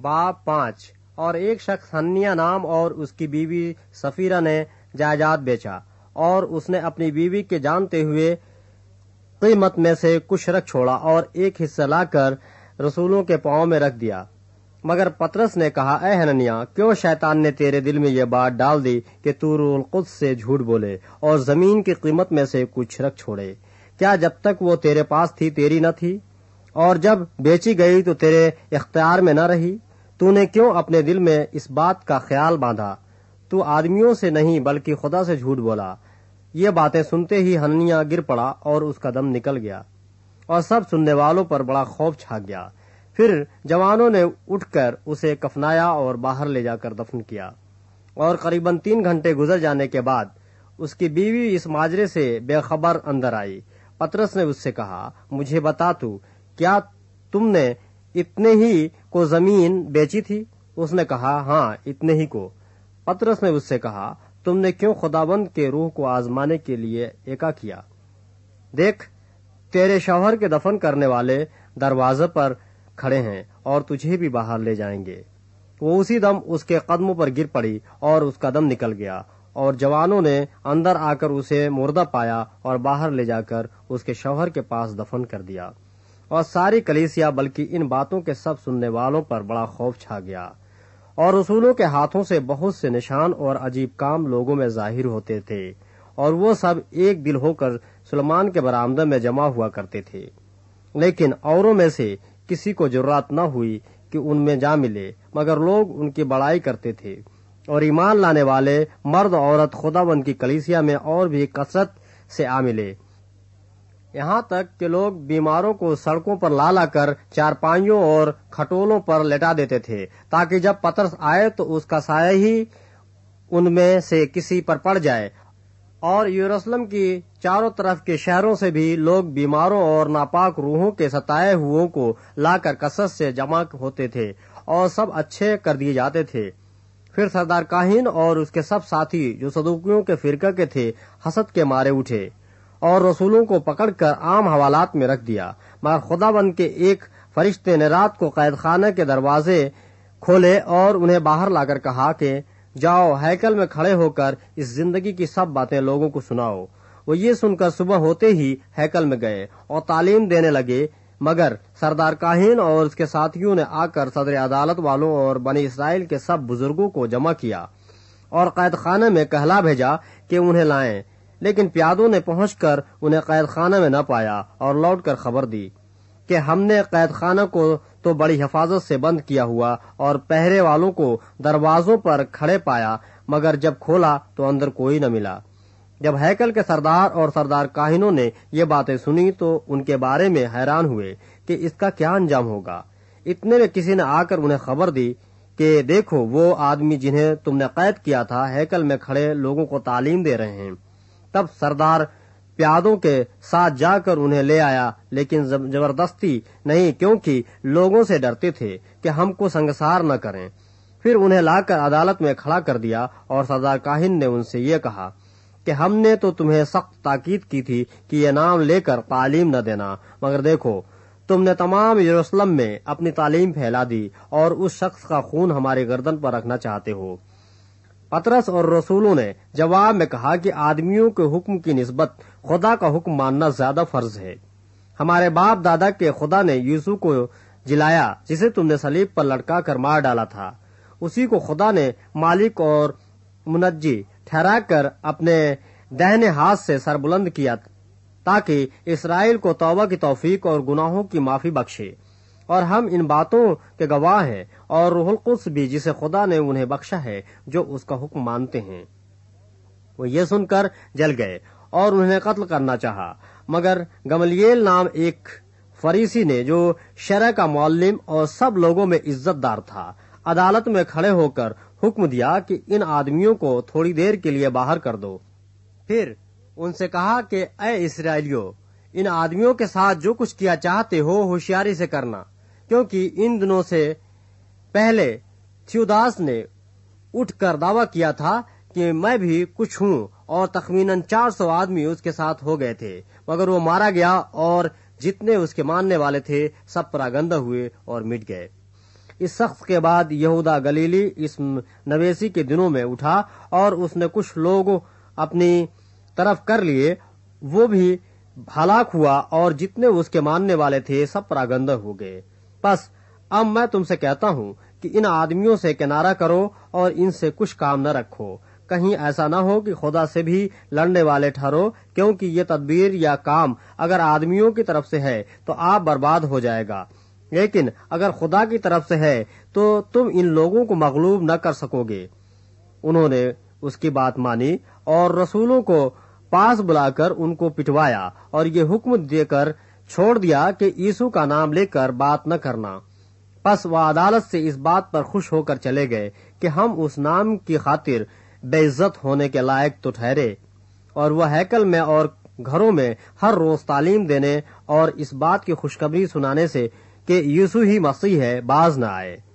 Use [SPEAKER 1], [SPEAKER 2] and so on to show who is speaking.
[SPEAKER 1] बाब 5। और एक शख्स हन्निया नाम और उसकी बीवी सफीरा ने जायदाद बेचा, और उसने अपनी बीवी के जानते हुए कीमत में से कुछ रख छोड़ा और एक हिस्सा लाकर रसूलों के पांव में रख दिया। मगर पतरस ने कहा, ए हननिया, क्यों शैतान ने तेरे दिल में यह बात डाल दी कि तू रूहुल कुद्स से झूठ बोले और जमीन की कीमत में से कुछ रख छोड़े? क्या जब तक वो तेरे पास थी तेरी न थी, और जब बेची गई तो तेरे इख्तियार में न रही? तूने क्यों अपने दिल में इस बात का ख्याल बांधा? तू आदमियों से नहीं बल्कि खुदा से झूठ बोला। ये बातें सुनते ही हननिया गिर पड़ा और उसका दम निकल गया, और सब सुनने वालों पर बड़ा खौफ छा गया। फिर जवानों ने उठकर उसे कफनाया और बाहर ले जाकर दफन किया। और करीबन 3 घंटे गुजर जाने के बाद उसकी बीवी इस माजरे से बेखबर अंदर आई। पतरस ने उससे कहा, मुझे बता तू, क्या तुमने इतने ही को जमीन बेची थी? उसने कहा, हाँ, इतने ही को। पतरस ने उससे कहा, तुमने क्यों खुदाबंद के रूह को आजमाने के लिए एका किया? देख, तेरे शौहर के दफन करने वाले दरवाजे पर खड़े हैं और तुझे भी बाहर ले जाएंगे। वो उसी दम उसके कदमों पर गिर पड़ी और उसका दम निकल गया, और जवानों ने अंदर आकर उसे मुर्दा पाया और बाहर ले जाकर उसके शौहर के पास दफन कर दिया। और सारी कलीसिया बल्कि इन बातों के सब सुनने वालों पर बड़ा खौफ छा गया। और रसूलों के हाथों से बहुत से निशान और अजीब काम लोगों में जाहिर होते थे, और वो सब एक दिल होकर सुलेमान के बरामदे में जमा हुआ करते थे। लेकिन औरों में से किसी को जुर्रत न हुई कि उनमें जा मिले, मगर लोग उनकी बड़ाई करते थे। और ईमान लाने वाले मर्द औरत खुदावंद की कलीसिया में और भी कसरत से आ मिले, यहाँ तक कि लोग बीमारों को सड़कों पर ला लाकर चारपाइयों और खटोलों पर लेटा देते थे, ताकि जब पतरस आए तो उसका साया ही उनमें से किसी पर पड़ जाए। और यरूशलेम की चारों तरफ के शहरों से भी लोग बीमारों और नापाक रूहों के सताए हुओं को लाकर कसरत से जमा होते थे, और सब अच्छे कर दिए जाते थे। फिर सरदार काहिन और उसके सब साथी जो सदूकियों के फिरका के थे हसद के मारे उठे और रसूलों को पकड़कर आम हवालात में रख दिया। मगर खुदाबंद के एक फरिश्ते ने रात को कैद खाने के दरवाजे खोले और उन्हें बाहर लाकर कहा कि जाओ, हैकल में खड़े होकर इस जिंदगी की सब बातें लोगों को सुनाओ। वो ये सुनकर सुबह होते ही हैकल में गए और तालीम देने लगे। मगर सरदार काहिन और उसके साथियों ने आकर सदर अदालत वालों और बनी इसराइल के सब बुजुर्गों को जमा किया और कैद खाने में कहला भेजा कि उन्हें लाएं। लेकिन प्यादों ने पहुंचकर उन्हें कैद खाने में न पाया और लौटकर खबर दी कि हमने कैद खाना को तो बड़ी हिफाजत से बंद किया हुआ और पहरे वालों को दरवाजों पर खड़े पाया, मगर जब खोला तो अंदर कोई न मिला। जब हैकल के सरदार और सरदार काहिनों ने ये बातें सुनी तो उनके बारे में हैरान हुए कि इसका क्या अंजाम होगा। इतने में किसी ने आकर उन्हें खबर दी कि देखो, वो आदमी जिन्हें तुमने कैद किया था हैकल में खड़े लोगों को तालीम दे रहे हैं। तब सरदार प्यादों के साथ जाकर उन्हें ले आया, लेकिन जबरदस्ती नहीं, क्योंकि लोगों से डरते थे कि हमको संगसार न करें। फिर उन्हें लाकर अदालत में खड़ा कर दिया और सरदार काहिन ने उनसे ये कहा कि हमने तो तुम्हें सख्त ताकीद की थी कि ये नाम लेकर तालीम न देना, मगर देखो, तुमने तमाम यरूशलेम में अपनी तालीम फैला दी और उस शख्स का खून हमारी गर्दन पर रखना चाहते हो। पतरस और रसूलों ने जवाब में कहा कि आदमियों के हुक्म की निस्बत खुदा का हुक्म मानना ज्यादा फर्ज है। हमारे बाप दादा के खुदा ने यूसुफ को जिलाया, जिसे तुमने सलीब पर लटका कर मार डाला था। उसी को खुदा ने मालिक और मुनज्जी ठहराकर अपने दाहिने हाथ से सरबुलंद किया, ताकि इसराइल को तौबा की तौफीक और गुनाहों की माफी बख्शे। और हम इन बातों के गवाह हैं, और रूहुल कुद्स भी, जिसे खुदा ने उन्हें बख्शा है जो उसका हुक्म मानते हैं। वो ये सुनकर जल गए और उन्हें कत्ल करना चाहा, मगर गमलिएल नाम एक फरीसी ने, जो शरअ का मुअल्लिम और सब लोगों में इज्जतदार था, अदालत में खड़े होकर हुक्म दिया कि इन आदमियों को थोड़ी देर के लिए बाहर कर दो। फिर उनसे कहा कि ऐ इस्राएलियों, इन आदमियों के साथ जो कुछ किया चाहते हो होशियारी से करना, क्योंकि इन दिनों से पहले थियोदास ने उठकर दावा किया था कि मैं भी कुछ हूँ, और तखमीनन 400 आदमी उसके साथ हो गए थे, मगर वो मारा गया और जितने उसके मानने वाले थे सब परागंदा हुए और मिट गए। اس شخص کے بعد یہودا گلیلی اس نویسی کے دنوں میں اٹھا اور اس نے کچھ لوگ اپنی طرف کر لیے، وہ بھی ہلاک ہوا اور جتنے اس کے ماننے والے تھے سب پراگندہ ہو گئے۔ بس اب میں تم سے کہتا ہوں کہ ان آدمیوں سے کنارہ کرو اور ان سے کچھ کام نہ رکھو، کہیں ایسا نہ ہو کہ خدا سے بھی لڑنے والے ٹھہرو، کیونکہ یہ تدبیر یا کام اگر آدمیوں کی طرف سے ہے تو آپ برباد ہو جائے گا، لیکن اگر خدا کی طرف سے ہے تو تم ان لوگوں کو مغلوب نہ کر سکو گے۔ انہوں نے اس کی بات مانی اور رسولوں کو پاس بلا کر ان کو پٹوایا اور یہ حکم دے کر چھوڑ دیا کہ یسوع کا نام لے کر بات نہ کرنا۔ پس وہ عدالت سے اس بات پر خوش ہو کر چلے گئے کہ ہم اس نام کی خاطر بے عزت ہونے کے لائق تو ٹھہرے، اور وہ ہیکل میں اور گھروں میں ہر روز تعلیم دینے اور اس بات کی خوشخبری سنانے سے کہ یسوع ہی مسیح ہے باز نہ آئے۔